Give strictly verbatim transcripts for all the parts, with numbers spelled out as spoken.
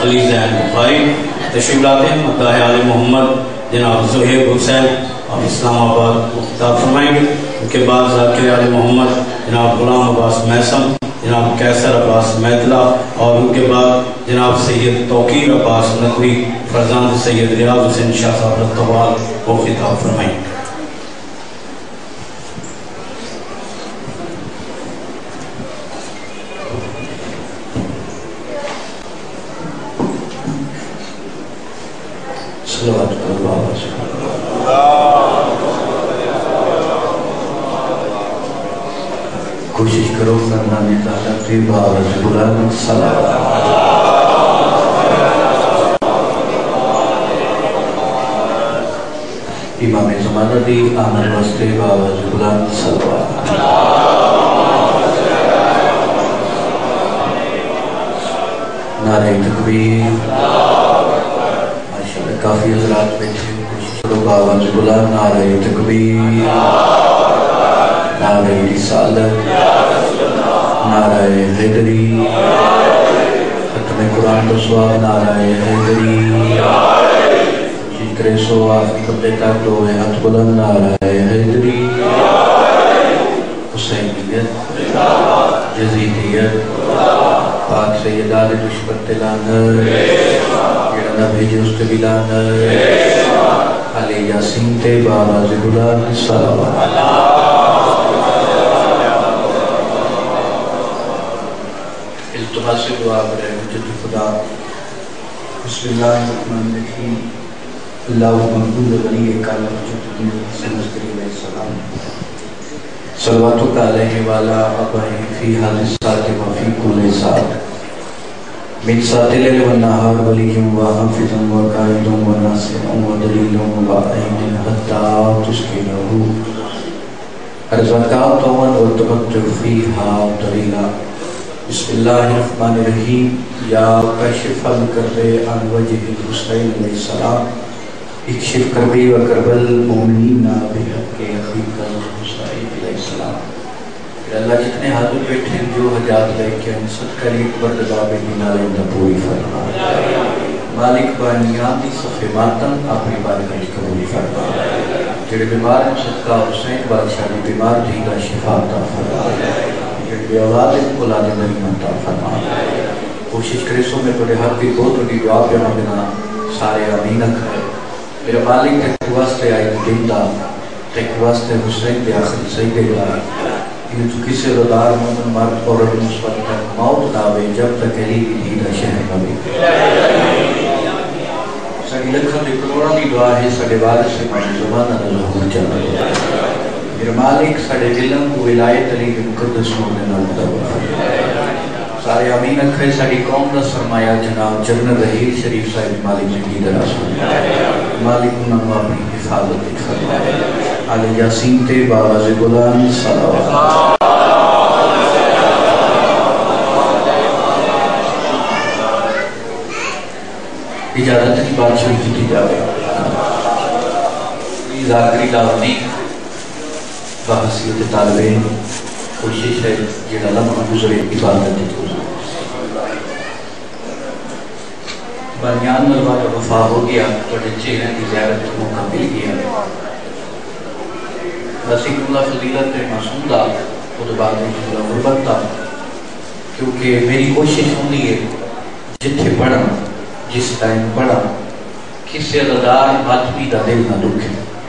علی زین بخاری تشریف لاتے ہیں. مداح آل محمد جناب زہیب حسین آپ اسلام آباد کو خطاب فرمائیں گے. ان کے بعد ذاکر آل محمد جناب غلام عباس میسم، جناب کیسر عباس میدلا، اور ان کے بعد جناب سید توقیر عباس نقوی فرزند سید ریاض حسین شاہ صاحب رتوال کو خطاب فرمائیں گے. کوشش کرو فرمان تعالیٰ کی باوجھ بلند صلوات. امام زمانہ دی آمد واسطے باوجھ بلند صلوات. نعرہ تکبیر. ماشاءاللہ کافی حضرات بیٹھے کوشش کرو باوجھ بلند نعرہ تکبیر، نعرہ رسالت، نعرہ حیدری، ختم قرآن تو سواب نعرہ حیدری. شکر سو آخری قبلے تک دو ہاتھ بلند نعرہ حیدری. حسینیت، یزیدیت، پاک سید آل دشمن تلانر، یہ نبی جست بلانر، علی یاسین تے باوجھ بلند صلوات. التماس دعا برے مجد خدا. بسم اللہ الرحمن الرحیم. اللہم مقبول ولی کالا مجد سنت کریم علیہ السلام. صلواتک علیہ والا ابائی فی حادثات و فی کل ساتھ من ساتل والنہار ولیم و حافظم و قائدم و ناصرم و دلیلم و عین حتی تسکنہو ارزقات و تبتر فیہا طویلا. بسم اللہ الرحمن الرحیم. یا کشف الکرب عن وجہ الحسین علیہ السلام اکشف کربی و کرب المؤمنین بحق اخیک الحسین علیہ السلام. اللہ جتنے حاضر بیٹھے جو حجات لے کے ان صدقہ لیک بردباب بینال اندہ پوری فرما. مالک بانیان دی صفحے ماتن اپنی بارگاہ قبول فرما. جڑے بیمار ہیں صدقہ حسین بادشاہ دی بیمار دیگا شفا عطا فرما. بے اولاد اولاد مریم عطا فرما. کوشش کرے سو میں توڑے حق کی بہت بڑی دعا پہ مانگنا سارے آمین اکھائے. میرا مالک تک واسطے آئی دیندہ تک واسطے حسین دے آخری سیدے گا. یہ تو کسی ردار مومن مرد اور نسبت تک موت داوے جب تک علی کی دیدہ شہر نبی. ساڑی لکھا دے کروڑا دی دعا ہے ساڑے والد سے مانی زبانہ ظہور چاہتا. میرے مالک ساڑے علم کو ولایت علی کے مقدس مومن نال سارے امین اکھے. ساڑی قوم دا سرمایہ جناب جنرل رحیل شریف صاحب مالک جنگی دراز مالک انہوں اپنی حفاظت فرمائے. علی یاسین تے باوز بلند صلوات. اجازت کی بات شروع کی جاوے. ذاکری لاونی بحثیت طالبین کوشش ہے جڑا لمحہ گزرے عبادت گزرے. بنیان ملوہ کا وفا ہو گیا بڑے چہرے کی زیارت کو موقع مل گیا. رسول اللہ فضیلت معصوم دا خود بعد میں غربت دا کیونکہ میری کوشش ہوندی ہے جتھے پڑھا جس ٹائم پڑھا کسی عددار ماتمی دا دل نہ دکھے.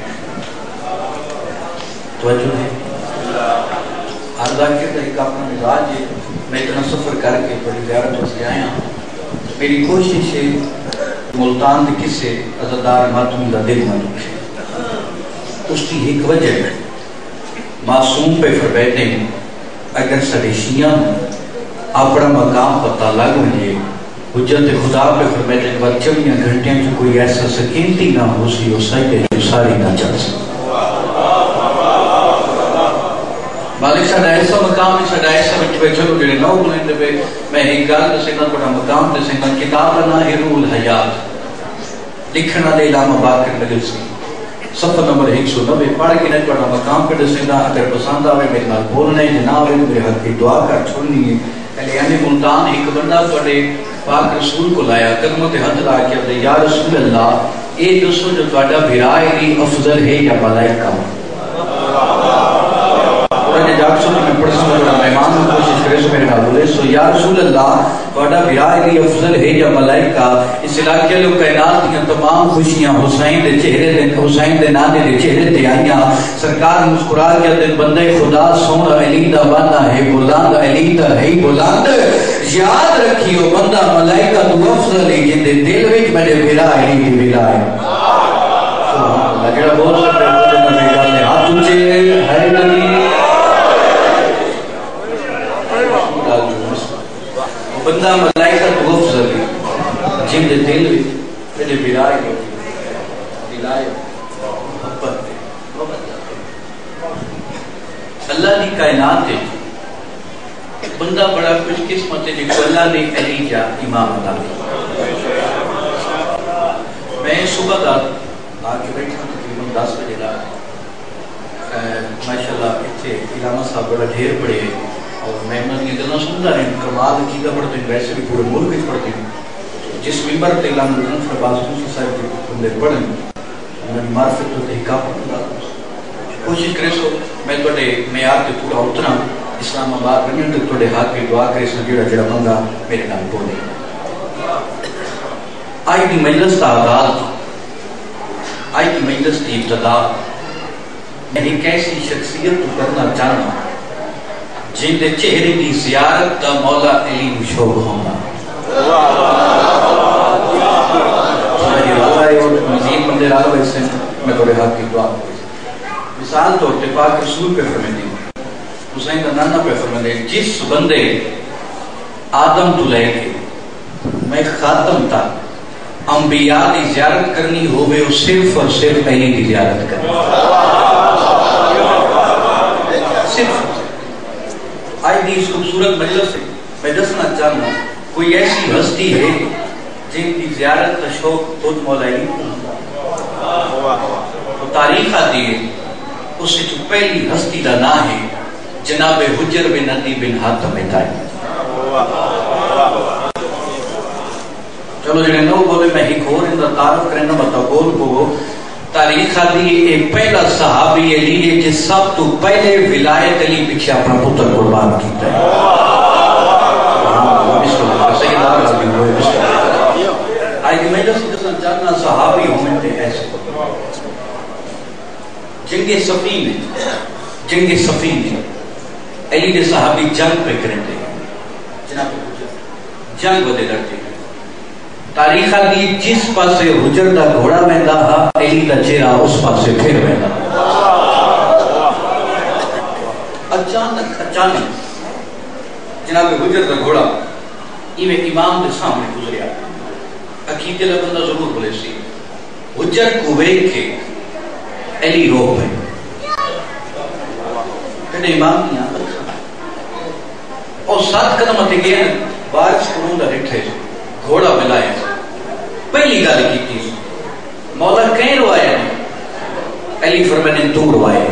توجہ ہے عرضہ کے تو ایک اپنا مزاج ہے. میں اتنا سفر کر کے بڑی زیارت سے آیا میری کوشش ہے ملتان دے کسے عزدار ماتمی دا دل نہ دکھے. اس کی ایک وجہ ہے معصوم پہ فرمائے ہیں اگر سڑے شیعہ اپنا مقام پتہ لگ مجھے حجت خدا پہ فرمائے ہیں وقت چویاں گھنٹیاں جو کوئی ایسا سکینتی نہ ہو سی ہو سکتے جو ساری نہ چل سکتے. مالک ساڑھا ایسا مقام ہے ساڑھا ایسا بچے چلو جڑے نو بلیں دے میں ایک گال دے سکتا بڑا مقام دے سکتا کتابنا حرول حیات لکھنا دے علامہ باقر نگل سی صفحہ نمبر ایک سو نوے پڑھ کے نہیں پڑھنا مقام پہ دے سکتا اگر پسند آوے میرے نال بولنے جناب ہے میرے حق کی دعا کر چھوڑنی ہے کلیان ملتان ایک بندہ پڑے پاک رسول کو لایا قدموں تے ہاتھ لا کے یا رسول اللہ اے دسو جو تہاڈا بھرائے دی افضل ہے یا ملائکہ؟ قرآن جاگ سو میں پڑھ سو جو مہمان میں کوشش کرے سو میرے نال بولے سو یا رسول اللہ تہاڈا بھرائے دی افضل ہے یا ملائکہ؟ اس علاقے لوگ کائنات کی تمام خوشیاں حسین دے چہرے دے حسین دے نانے دے چہرے تے آئیاں سرکار مسکرا کے دن بندے خدا سونا علی دا بنا ہے بلند علی دا ہے بلند یاد رکھیو بندہ ملائکہ تو افضل ہے جن دے دل وچ میرے بھرا علی دی بھرا ہے سبحان اللہ جڑا بول سکتے ہیں تو میں گل ہے ہاتھ اونچے ہے علی بندہ ملائکہ تو افضل ہے جن دے دل وچ میرے بھرا ہے دلائے محبت ہے اللہ دی کائنات ہے بندہ بڑا خوش قسمت ہے جس کو اللہ نے علی کا امام عطا کیا۔ میں صبح کا آ کے بیٹھا تقریباً دس بجے کا ماشاءاللہ اتنے علامہ صاحب بڑا ڈھیر پڑے اور میں انہوں نے گلنا سنتا رہے کمال عقیدہ پڑھتے ہیں ویسے بھی پورے ملک میں پڑھتے ہیں جس ممبر تے علامہ مظفر عباس موسی صاحب کے بندے پڑھیں انہوں نے معرفت تو تحقیق پڑھتا کوشش کرے سو میں تھوڑے معیار تے پورا اتنا اسلام آباد رنگن تک توڑے ہاتھ کی دعا کرے سن جڑا جڑا بندہ میرے نام بولے آج کی مجلس کا آغاز آج کی مجلس کی ابتدا میں ایک ایسی شخصیت کو کرنا چاہنا جن دے چہرے کی زیارت کا مولا علی مشوق ہونا مزید بندے راہ ویسے میں توڑے ہاتھ کی دعا کرے مثال طور پہ پاک رسول پہ فرمیدی حسین کا نانا پہ فرمیدے جس بندے آدم تو لے کے میں خاتم تھا انبیاء کی زیارت کرنی ہوئے وہ صرف اور صرف علی کی زیارت کرنی صرف آج بھی اس خوبصورت مجلس سے میں دسنا چاہوں کوئی ایسی ہستی ہے جن کی زیارت کا شوق خود مولا علی تو تاریخ آتی ہے اس سے جو پہلی ہستی کا نام ہے جناب حجر بن عدی بن حاتم طائی چلو جنہیں نو بولے میں ایک اور اندر تعارف کرنا بتا بول کو تاریخ آتی ایک پہلا صحابی علی ہے جس سب تو پہلے ولایت علی پیچھے اپنا پتر قربان کیتا ہے بسم اللہ سید آرزی ہوئے بسم اللہ آئی کہ میں جس جاننا صحابی ہوں میں ایسے جنگ سفین ہے جنگ سفین ہے علی کے صحابی جنگ پہ کریں دے جناب جنگ ودے لڑتے ہیں تاریخ آتی جس پاسے حجر دا گھوڑا میں دا علی دا چہرہ اس پاسے پھر میں دا اچانک اچانک جناب حجر دا گھوڑا ایویں امام دے سامنے گزریا عقیدے دا بندہ ضرور بولے سی حجر کو ویک کے علی رو پہ کہتے امام نہیں آتا اور سات قدم آتے گئے بارش قرون دا رٹھے گھوڑا ملائے پہلی گال کی تھی مولا کہیں روائے علی فرمانے تو روائے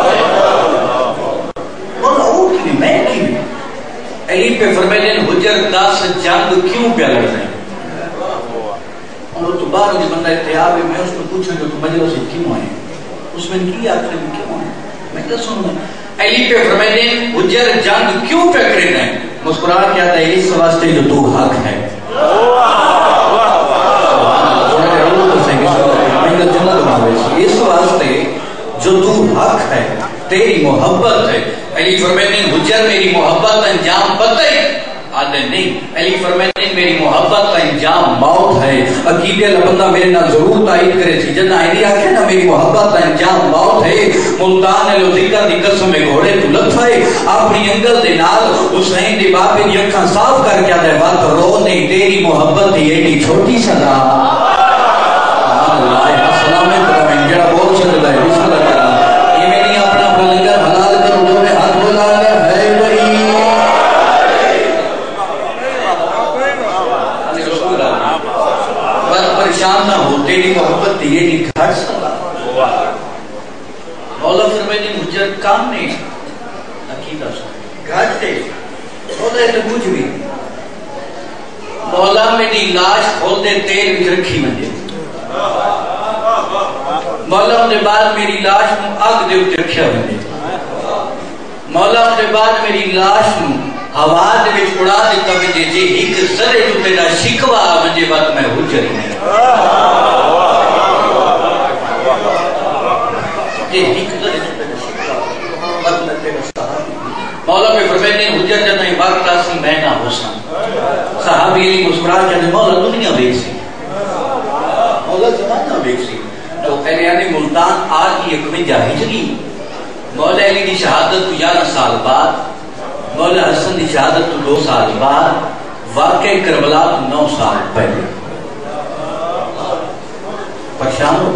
مولا او کی بھی میں کی بھی علی پہ فرمانے حجر داس جنگ کیوں پہ لڑ رہے ہیں اور تو بار جو بندہ اتحاب ہے میں اس کو پوچھا جو تو مجلس سے کیوں آئے اس میں کی آخر میں کیوں آئے میں کیا سنوں علی پہ فرمانے حجر جنگ کیوں پہ کرے ہیں مسکرا کیا تھا اس واسطے جو تو حق ہے اس واسطے جو تو حق ہے تیری محبت ہے علی فرماتے ہیں حجر میری محبت کا انجام پتہ ہے آدھے نہیں علی فرماتے ہیں میری محبت کا انجام موت ہے عقیدے لبندہ میرے نہ ضرور تائید کرے تھی جنہ آئی آکھے نا میری محبت کا انجام موت ہے ملتان لو ذکر دی قسم میں گھوڑے تو لطفائے اپنی انگل دے نال حسین دی باپے دی اکھاں صاف کر کیا دے بات رو نہیں تیری محبت دی ایڈی چھوٹی سدا اللہ السلام علیکم جڑا بول سکتا ہے بسم اللہ کرا یہ میں نہیں اپنا اپنا لنگر حلال کرو جو میں ہاتھ بولا ہے بھائی بس پریشان نہ ہو تیری محبت دی یہ نہیں گھر سکتا مولا فرمائے نے مجھے کام نہیں عقیدہ سکتا گھر دے مولا تو کچھ بھی مولا میری لاش کھول دے تیل وچ رکھی ونجے مولا دے بعد میری لاش نو اگ دے اوتے رکھیا ونجے مولا دے بعد میری لاش نو ہوا دے وچ اڑا دتا ونجے جے ایک ذرے تو تیرا شکوا ونجے بات میں حجر نہیں جے ایک ذرے تو تیرا شکوا بات میں تیرا صحابی مولا پہ فرمائے نے حجر جب نہیں وقت آسی میں نہ ہو سا صحابی علی مسکرا کہتے مولا دنیا بیک سی مولا زمانہ بیک سی تو اہلیان ملتان آج یہ اکوینجا ہجری مولا علی دی شہادت تو گیارہ سال بعد مولا حسن دی شہادت تو دو سال بعد واقع کربلا تو نو سال پہلے پریشان ہو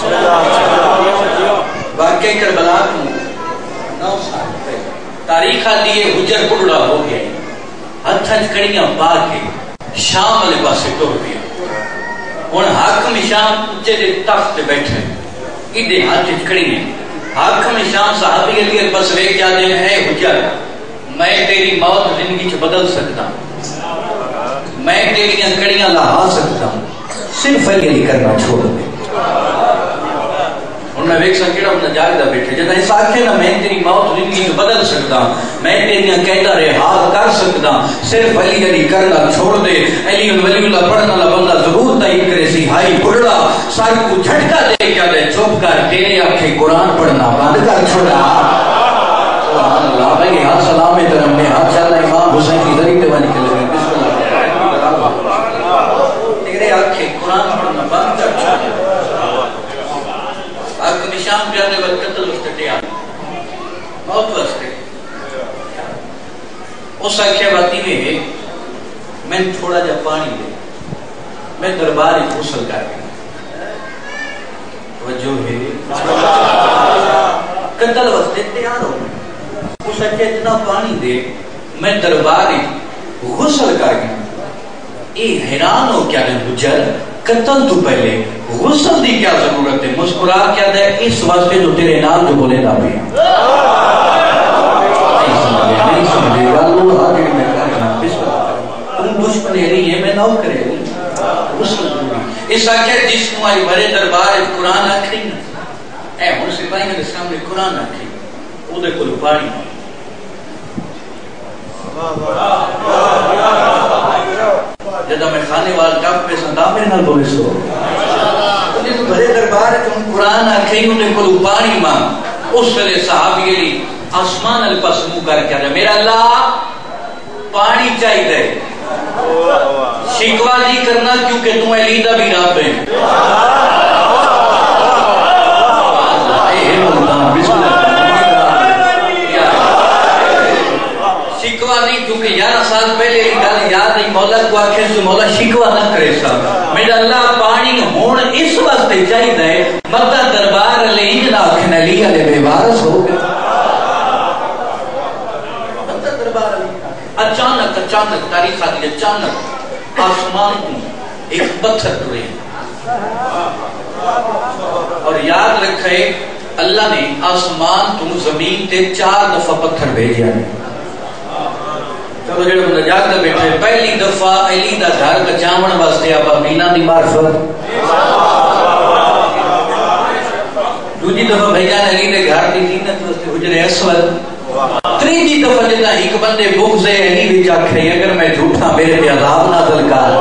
واقع کربلا تو نو سال پہلے تاریخ آدھی حجر پڑھڑا ہو گئے ہتھج کڑیاں پا کے شام والے پاسے ٹر گیا ہن حاکم شام اچے دے تخت تے بیٹھے ایڈے ہاتھ کڑیاں حاکم شام صحابی علی پاس ویکھ کے آدھے اے حجر میں تیری موت زندگی چ بدل سکتا میں تیریاں کڑیاں لہا سکتا صرف علی علی کرنا چھوڑ دے انہیں ویک سا کیڑا انہیں جاگدہ بیٹھے جنہیں اس آکھے نا میں تیری موت زندگی کو بدل سکتا میں تیریاں قیدہ رہا کر سکتا صرف علی علی کرنا چھوڑ دے علی ولی اللہ پڑھنا اللہ بندہ ضرور تائید کرے سی ہائی پڑھڑا سار کو جھٹکا دے کیا دے چپ کر تیرے آنکھیں قرآن پڑھنا بند کر چھوڑا سبحان اللہ بھائی ہاتھ سلامے درم نے ہاتھ چلنا امام حسین کی ذریعے بانی کے لگے بسم اللہ تیرے آنکھیں قرآن پڑھنا بند کر چھوڑا حاکم شام پیانے وقت قتل وقت آنے موت وقت اس آکھے باتی میں میں تھوڑا جا پانی دے میں درباری غسل کر گیا توجہ ہے قتل وقت تیار ہو اس آکھے اتنا پانی دے میں درباری غسل کر گیا یہ حیران ہو کیا نے حجر قتل تو پہلے غسل دی کیا ضرورت ہے مسکرا کیا دے اس واسطے جو تیرے نام جو بولے نہ پیا نہیں سمجھے نہیں سمجھے اللہ آگے میں کرنا بسم اللہ تم دشمن ہے یہ میں نو کرے غسل دوری اس آکھے جس کو آئی بھرے دربار قرآن آکھیں اے ہن سپاہی میرے سامنے قرآن آکھیں او دے کول پانی جدہ میں خانے والا ٹاپ پہ سندا میرے نال بولے سو انہیں تو بھرے دربار ہے کہ قرآن آکھیں انہیں کلو پانی ماں اس ویلے صحابی علی آسمان علی پاس منہ کر کے آجا میرا اللہ پانی چاہی دے شکوا دی کرنا کیونکہ تم علی دا بھی رب ہے شکوا نہیں کیونکہ گیارہ سال پہلے ایک گل یاد ہے مولا کو آخر سے مولا شکوا نہ کرے سا میرا اللہ پانی ہون اس واسطے چاہیے ہے مدہ دربار علی انجنا آخر علی علی بے وارث ہو گئے مدہ دربار علی اچانک اچانک تاریخ آدھی اچانک آسمان کو ایک پتھر ٹرے اور یاد رکھے اللہ نے آسمان تم زمین تے چار دفعہ پتھر بھیجیا ہے چلو جڑے بندہ جاگتا بیٹھے پہلی دفعہ علی دا گھر کا چاون واسطے ابا مینا دی معرفت دوسری دفعہ بھیجان علی دے گھر دی زینت واسطے حجر اسود تیسری دفعہ جتا ایک بندے بغض علی وچ آکھے اگر میں جھوٹا میرے پہ عذاب نازل کر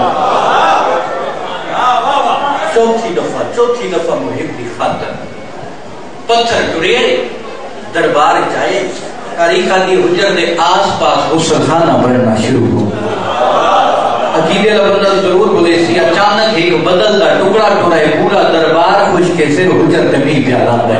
چوتھی دفعہ چوتھی دفعہ محب دی خاطر پتھر ٹرے دربار جائے تاریخ آدھی حجر دے آس پاس غسل خانہ بڑھنا شروع ہو عقیدے لبندہ ضرور بولے سی اچانک ایک بدل دا ٹکڑا ٹھوڑا ہے پورا دربار خوش کے سر حجر دے بھی پیارا ہے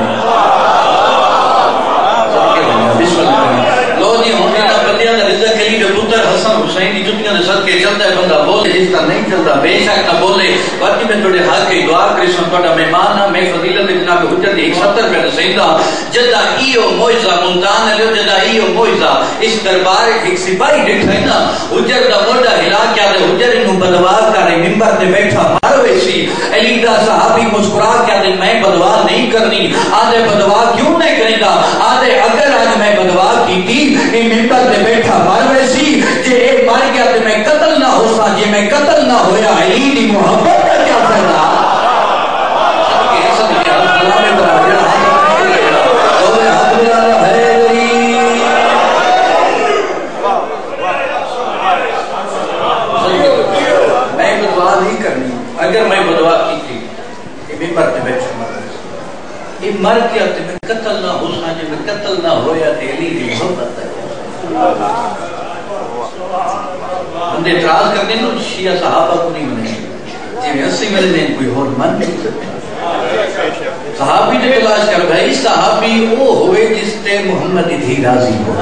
بسم اللہ لو جی ہونے نا بندیاں دا رزق علی دے پتر حسن حسین دی جتیاں دے صدقے چلتا ہے بندہ بولے جس کا نہیں چلتا بے شک نہ بولے باقی میں تھوڑے حق کی دعا کری سن تھوڑا مہمان ہاں میں فضیلت جناب حجر دی ایک ستر پہ نسیندہ جدہ ایو موجزہ ملتان ہے جدہ ایو موجزہ اس دربار ایک سپاہی دیکھا ہے نا حجر دا موڑا ہلا کیا دے حجر انہوں بدوار کا رہے ممبر دے بیٹھا مر ویسی علی دا صحابی مسکرا کیا دے میں بدوار نہیں کرنی آدھے بدوار کیوں نہیں کرنی رہتا آدھے اگر آج میں بدوا کی تھی یہ ممبر تے بیٹھا مر ویسی جے اے مر گیا تے میں قتل نہ ہو سا جے میں قتل نہ ہویا علی دی محبت کا کیا فائدہ میں بدوا نہیں کرنی اگر میں بدوا کی تھی یہ ممبر تے بیٹھا مر ویسی یہ مر گیا تے میں قتل نہ ہو سا جے میں قتل نہ ہویا تے علی دی محبت کا بندے اعتراض کرتے ہیں تو شیعہ صحابہ کو نہیں منے جی میں اسی ملے دیں کوئی اور من نہیں سکتے صحابی نے تلاش کر بھائی صحابی وہ ہوئے جس تے محمد دھی راضی ہو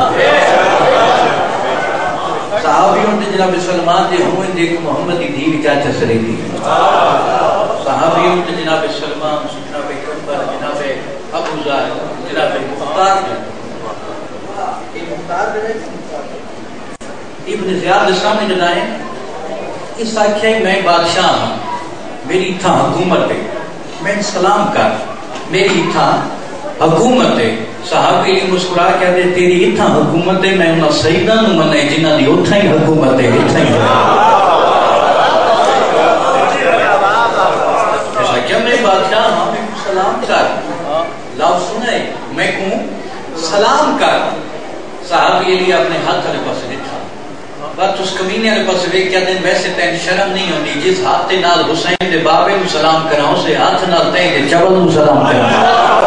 صحابیوں نے جناب سلمان دے ہوئے دیکھ محمد دھی بھی چاچا سرے دی صحابیوں نے جناب سلمان جناب کمبر جناب ابو ذر جناب مختار یہ مختار جو ہے ابن زیاد کے سامنے جنائیں اس آکھیا میں بادشاہ ہوں میری تھا حکومت ہے میں سلام کر میری تھا حکومت ہے صحابی علی مسکرا کہتے تیری تھا حکومت ہے میں انہاں سیدہ نو منے جنہاں دی اتھا ہی حکومت ہے اتھا ہی اس آکھیا میں بادشاہ ہوں میں سلام کر لفظ سنے میں کہوں سلام کر صحابی علی اپنے ہاتھ والے پاس دیکھا بات اس کمینے والے پاس ویکھ کیا دن ویسے تین شرم نہیں ہوندی جس ہاتھ نال حسین دے بابے نو سلام کراں اسے ہاتھ نال تین دے چول نو سلام کراں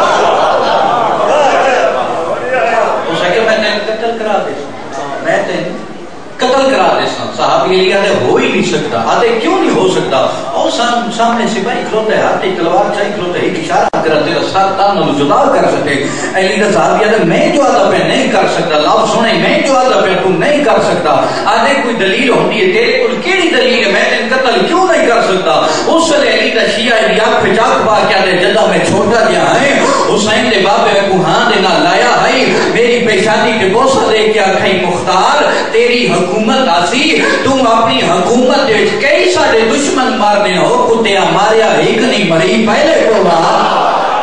اس کہ میں تین قتل کرا دے میں تین قتل کرا دے صحابی علی آدھے ہو ہی نہیں سکتا آدھے کیوں نہیں ہو سکتا اور سامنے سپاہی کھلوتا ہے ہاتھ تلوار چاہی کھلوتا ہے ایک اشارہ کرا تیرا ساتھ تان نو جدا کر سکتے علی دا صحابی آدھے میں جو آدھا پہ نہیں کر سکتا لفظ سنے میں جو آدھا پہ تم نہیں کر سکتا آدھے کوئی دلیل ہوتی ہے تیرے کل کیڑی دلیل ہے میں تین قتل کیوں نہیں کر سکتا اس سے علی دا شیعہ علی آنکھ پہ چاک با کیا دے جدہ میں چھوٹا دیا ہے حسین دے بابے کو ہاں دینا لایا ہے میری پیشانی کے بوسہ دے کیا کھائی مختار تیری حکومت آسی تم اپنی حکومت وچ کئی سارے دشمن مارنے ہو کتیا ماریا ایک نہیں مری پہلے کو بات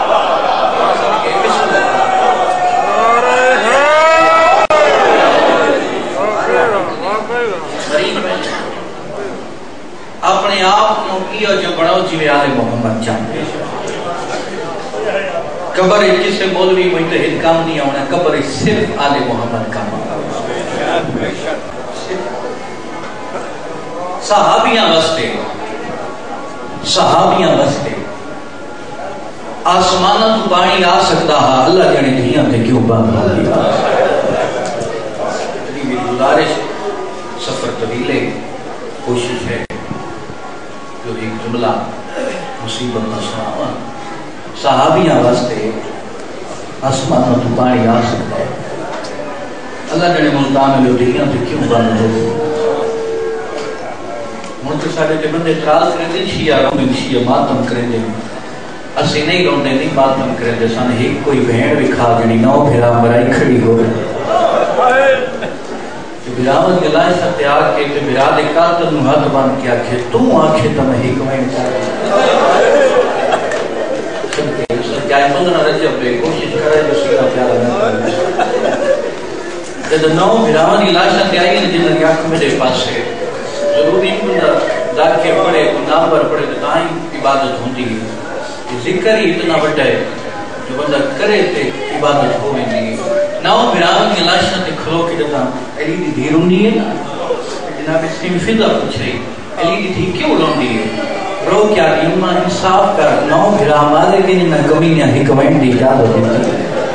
اپنے آپ نو کیا جو بڑھاؤ جیوے آل محمد چاہتے قبر کسے مولوی مجتہد کام نہیں ہونا قبر صرف آل محمد کام صحابیاں وستے صحابیاں وستے آسمانہ تو پانی آ سکتا ہے اللہ جانے دنیا تے کیوں بند ہو گیا میری گزارش سفر طویلے کوشش ہے جو ایک جملہ مصیبت نہ سناوا صحابیاں واسطے آسمانہ تو پانی آ سکتا ہے اللہ جانے ملتان میں دنیا تے کیوں بند ہو گیا مجھے سارے کے بندے اعتراض کریں دیں شیعہ رہوں دیں شیعہ ماتم کریں دیں اسی نہیں رہوں دیں نہیں ماتم کریں دیں سانے ایک کوئی بہن بھی کھا جنی نو پھرا مرائی کھڑی ہو کہ بلاوت کے لائے ساتھ آگ کے کہ براد قاتل نو ہاتھ بان کیا کہ تو آنکھیں تو میں ایک وین چاہتا کیا ہے تو نہ رجب بے کوشش کرے جو سیدھا پیارا نہ کرے جب نو بلاوت کے لائے ساتھ آئی جنہاں کی آنکھ میرے پاس ہے ضروری بندہ در کے پڑے نامبر پڑے تو تاں ہی عبادت ہوتی ہے ذکر ہی اتنا بڑا ہے جو بندہ کرے تے عبادت ہو نہیں نو بھراون کی لاشاں تے کھلو کے جتا علی دی دھی روندی ہے نا جناب اس کی فضا پوچھ رہی علی دی دھی کیوں روندی ہے رو کیا دی اماں انصاف کر نو بھرا مالے کے نہ کمینیاں حکمت دی اجازت دیتی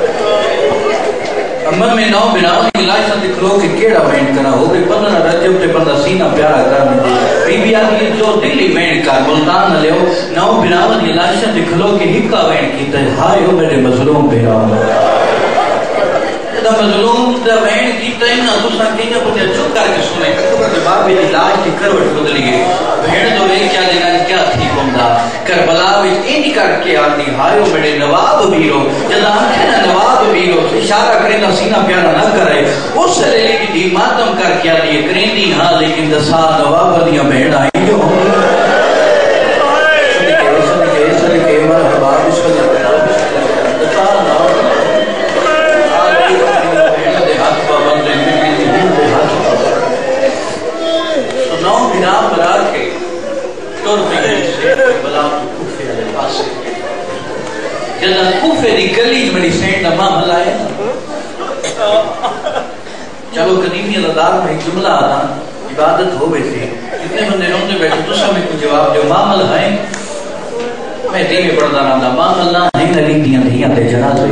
امن میں نو بناؤں کی لاشاں دکھلو کہ کیڑا وین کرا ہو گئے پندرہ رجب تے بندہ سینہ پیارا کرنے دے بی بی آدھی جو دلی وین کر ملتان نہ لیو نو بناؤں کی لاشاں دکھلو کہ ہکا وین کیتا ہے ہائے ہو میرے مظلوم بھیرا جدہ مظلوم دا وین کیتا ہے نا تو ساں کہیں بندہ چک کر کے سنے کتبہ کے باب بھی لاش کی کروٹ بدلی گئے بہن دو ایک کیا دینا کیا تھی بندہ کربلا وچ اینی کر کے آدھی ہائے ہو میرے نواب بیرو جدہ آنکھیں نا نواب بیرو اشارہ کرے نا سینہ پیارا نہ کرے اس سے لے کی دی ماتم کر کیا دیئے کریں دی ہاں لیکن دسا نواب دیاں بہن آئیں جو ہوں سنکے سنکے سنکے مرحبا بسم اللہ بلا تو کوفے والے پاسے جدا کوفے دی گلی میری سینٹ دا معاملہ ہے چلو قدیمی الادار میں ایک جملہ آتا عبادت ہو بیٹھے کتنے بندے روندے بیٹھے تو سب میں کوئی جواب دے معامل ہے میں ٹی وی پڑھتا رہا معامل نہ ہے نبی دیاں دیاں تے جنازے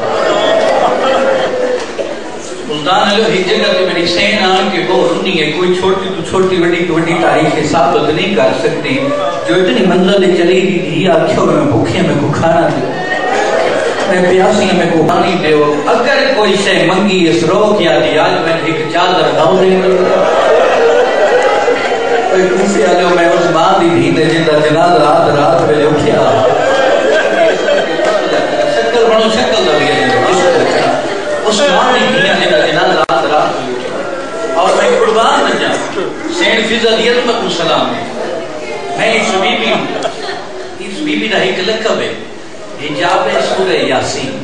سلطان علیہ ایک جگہ تے میری سین آن کے وہ رونی ہے کوئی چھوٹی تو چھوٹی بڑی تو بڑی تاریخ ثابت نہیں کر سکتی جو اتنی منزل چلی دی تھی آنکھوں میں بھوکے میں کو کھانا دے میں پیاسی میں کو پانی دے اگر کوئی شے منگی اس روک یا دی آج میں ایک چادر داؤں دے کوئی کوفی آلے میں اس ماں دی بھی دے جندہ جناز رات رات میں اٹھیا شکل بڑھو شکل دا بھی ہے اس ماں دی بھی جندہ جناز رات رات میں اٹھیا اور میں قربان بن جاؤں سینٹ فضل دیت میں کو سلام ہے میں اس بی بی اس بی بی دا ایک لقب ہے حجاب سورہ یاسین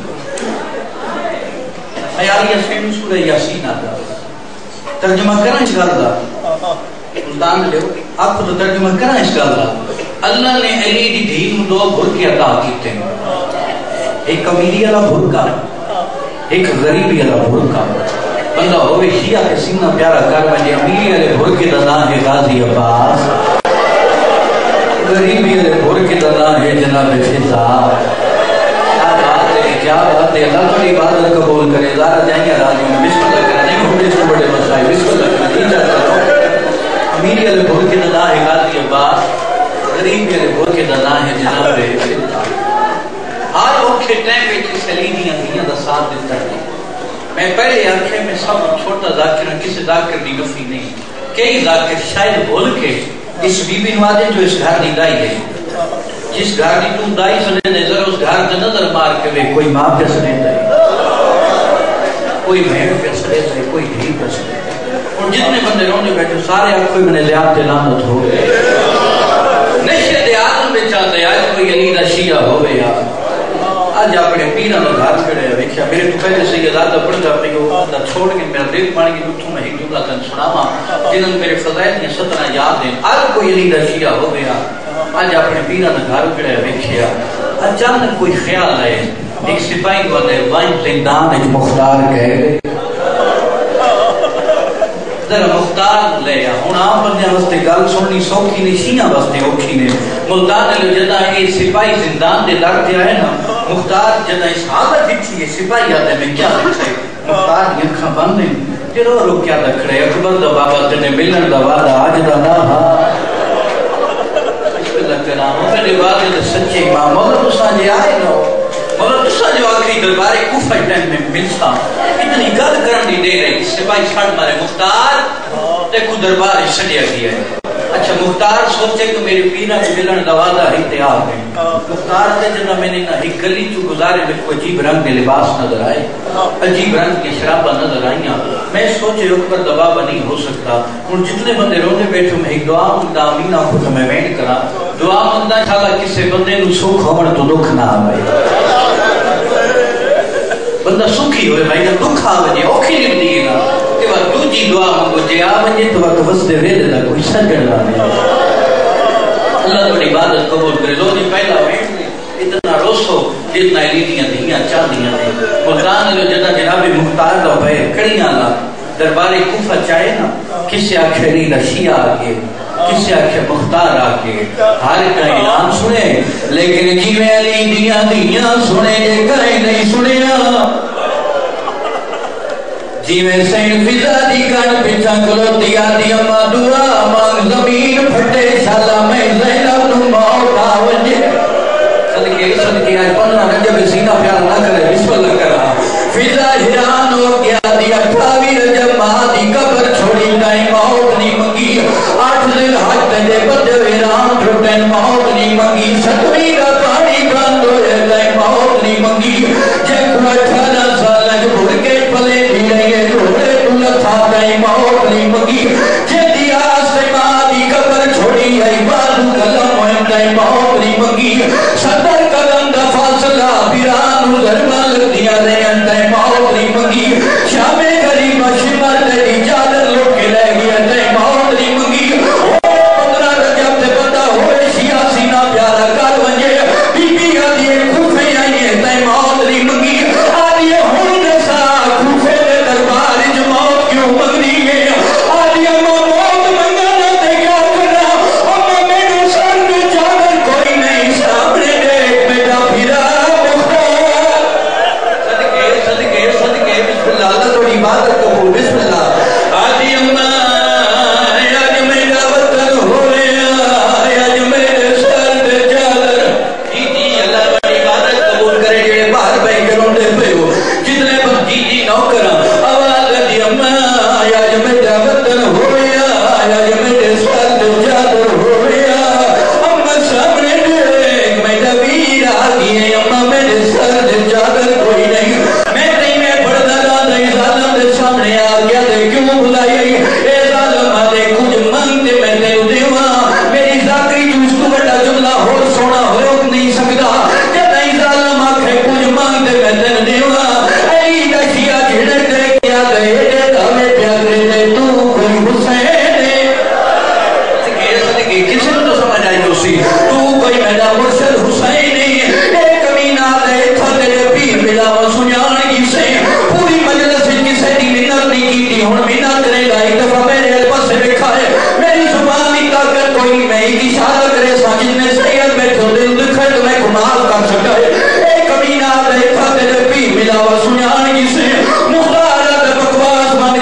خیال یاسین سورہ یاسین آتا ترجمہ کرنا اس گل دا سلطان لے آپ تو ترجمہ کرنا اس گل دا اللہ نے علی دی دین دو برقے عطا کیتے ہیں ایک امیری والا برقع ایک غریبی والا برقع بندہ ہوئے شیعہ کے سینہ پیارا کر میں امیری والے برقے دا نام ہے غازی عباس غریبی والے برقے دا نام ہے جناب فضا کیا بات ہے اللہ تو عبادت قبول کرے زارہ جائیں راضی میں بسم اللہ کرنے گھوڑے سے بڑے مسائل بسم اللہ کرنے نہیں جاتا ہوں امیری علی بھول کے دادا ہے غازی عباس غریب علی بھول کے دادا ہے جناب فضا ہر اوکھے ٹائم پہ چیز سلیدیاں دیاں دا ساتھ دیتا ہے میں پہلے آنکھیں میں سب چھوٹا ذاکر کسی ذاکر دی نفی نہیں کئی ذاکر شاید بھول کے اس بی بی نوازے جو اس گھر نہیں دائی ہے جس گھر کی تم دائی سنے دے ذرا اس گھر کا نظر مار کے وے کوئی ماں پہ سنے دے کوئی بہن پہ سنے دے کوئی دھی پہ سنے دے اور جتنے بندے رونے بیٹھے سارے آپ کوئی میں نے لیاب تلامت ہو گئے نشے دے آدم میں چاہتے آج کوئی علی دا شیعہ ہو گئے آج اپنے پیرہ میں گھر کھڑے ہیں ویکھیا میرے تو پہلے سے یہ ذاتہ پڑھتا اپنے کو اندر چھوڑ کے میرا دیکھ پانے کی لٹھوں میں ایک جملہ تن سناما جنہوں میرے فضائل یا سترہ یاد ہیں آج کوئی علی دا شیعہ ہو گیا آج اپنے پیرہ میں گھر کھڑے ہیں ویکھیا اچانک کوئی خیال آئے ایک سپاہی کو دے وائن زندان ایک مختار کہے گئے ذرا مختار لے یا ہون عام بندے واسطے گل سننی سوکھی نہیں شیعہ واسطے اوکھی نے ملتان نے جدا یہ سپاہی زندان دے لڑ کے آئے نا مختار جدا اس حالت دیکھی ہے سپاہی آتے میں کیا دیکھتے مختار یہ کھا بندے جو رو کیا دکھڑے اکبر دا بابا تنے ملن دا وعدہ آج دا نا ہا بسم اللہ کرام میرے وعدے دے سچے امام مولا تسا جے آئے نا مولا تسا جو آخری دربارے کوفہ ٹائم میں ملتا اتنی گل کرن دی دے رہی سپاہی چھڑ مارے مختار دیکھو دربار چھڑیا گیا ہے اچھا مختار سوچے کہ میری پیرہ کے ملن دا وعدہ اتحاد ہے مختار سے جنہ میں نے ایک گلی جو گزارے میں کوئی عجیب رنگ کے لباس نظر آئے عجیب رنگ کے شرابہ نظر آئیاں میں سوچے اوپر دبابہ نہیں ہو سکتا ان جتنے بندے رونے بیٹھے میں ایک دعا مندہ امینہ خود میں وینٹ کرا دعا مندہ انشاءاللہ کسے بندے نو سوکھ ہونے تو دکھ نہ آئے بندہ سکھی ہوئے بھائی جب دکھ آوے اوکھی نہیں دیئے نا کہ وہ دوجی دعا مانگو جے آوے تو وقت وستے ویلے دا کوئی سجڑ لانے اللہ تو عبادت قبول کرے لو جی پہلا ویٹ اتنا روسو جتنا لیدیاں دیاں چاندیاں دیں ملتان جو جدا جناب مختار دا بھائی کڑیاں لا دربار کوفہ چاہے نا کسی آکھے لی شیعہ آگے کسی آکھے مختار آگے ہر کا اعلان سنے لیکن جی میں علی دیاں دیاں سنے جے کہیں نہیں سنے جی میں سین فضا دی کن پیچھا کلو دیا دی اما دعا مانگ زمین پھٹے شالا میں زینب نو موت آوجے صدقے صدقے آج پنہ رجب سینہ پیار نہ کرے بسم اللہ کرا فضا حیران ہو گیا دی اٹھاوی رجب ماں دی قبر چھوڑی دائی موت نہیں منگی آٹھ دل حج دے بدو حیران ٹھٹن موت نہیں منگی ستویں کا پانی بند ہوئے دائی موت نہیں منگی جب کو اٹھانا سالہ جو بھر کے پلے بھی رہے روڑے دلت آدائی موت نہیں منگی جیدی آستے ماں دی قبر چھوڑی ہے بازو قلم ہوئے دائی موت نہیں منگی صدر قدم دا فاصلہ بیران ادھر مالک دیا دے انتائی موت نہیں منگی شام غریب شمر دے چادر لوٹ کے لے گیا دائی موت نہیں منگی پندرہ رجب دے بندہ ہوئے شیعہ سینہ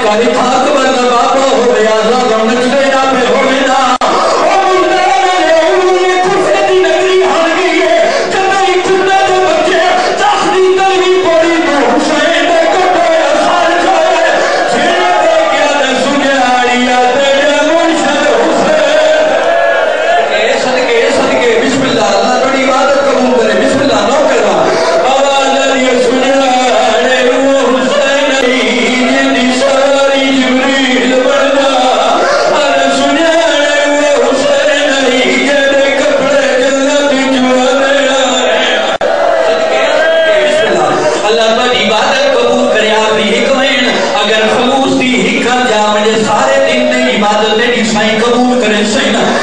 گاری تھاک بندہ باپا ہو گیا زیادہ نچلے نہ پہ ہو گیا سارے دن نے عبادت دی سائیں قبول کرے سائیں